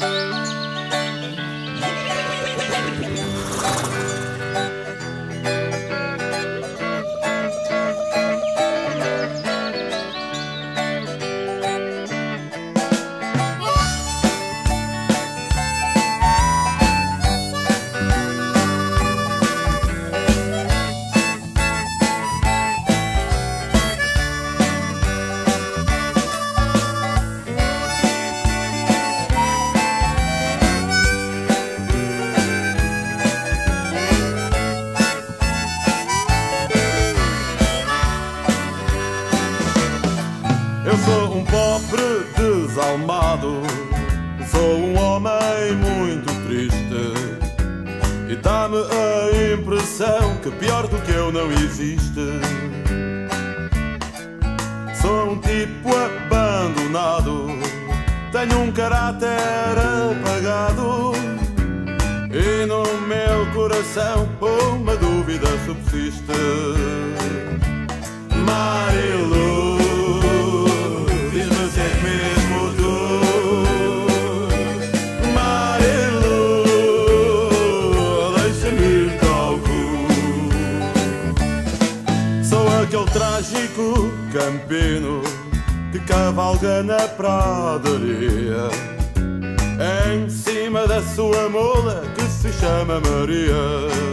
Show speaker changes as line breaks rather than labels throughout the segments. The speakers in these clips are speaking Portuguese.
Eu sou um pobre desalmado, sou um homem muito triste, e dá-me a impressão que pior do que eu não existe. Sou um tipo abandonado, tenho um caráter apagado, e no meu coração uma dúvida subsiste. Marilu, aquele trágico campino que cavalga na pradaria, em cima da sua mula que se chama Maria.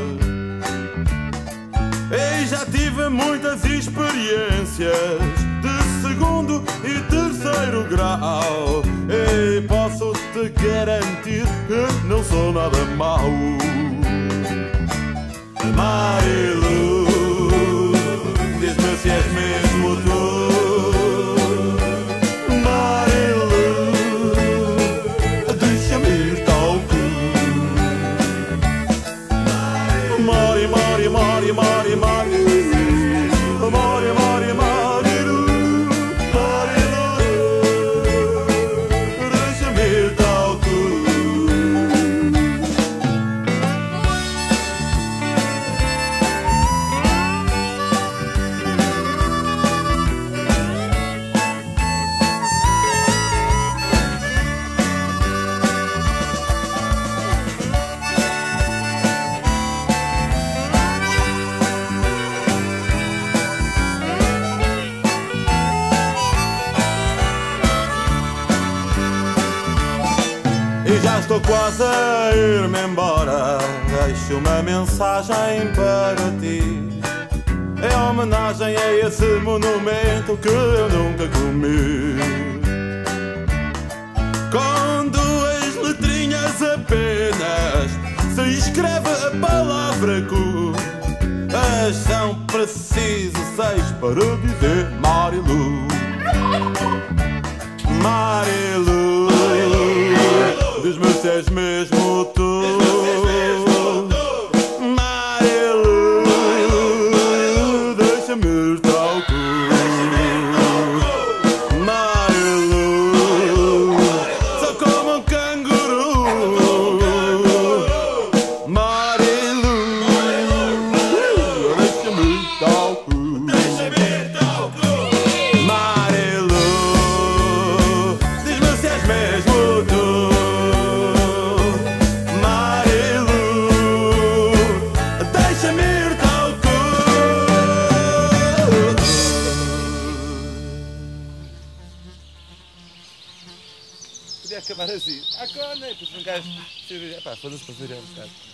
E já tive muitas experiências de segundo e terceiro grau, e posso te garantir que não sou nada mau. Marilu, diz-me se és mesmo tu. Marilu, deixa-me ir tal cu. Mari, Mari, Mari, Mari, Mari, Mari, Mari, Marilu, Marilu, deixa-me ir tal cu. E já estou quase a ir-me embora, deixo uma mensagem para ti. É homenagem a esse monumento que eu nunca comi. Com duas letrinhas apenas se escreve a palavra cu, mas são precisos 6 para dizer Marilu. Marilu, diz-me se és mesmo tu. Marilu, deixa-me ir tal cu. Marilu, sou como um canguru. Marilu, deixa-me ir tal cu. Marilu, diz-me se és mesmo tu. Podia acabar assim, à cona, e depois um gajo, epá, foda-se para ver, é um bocado.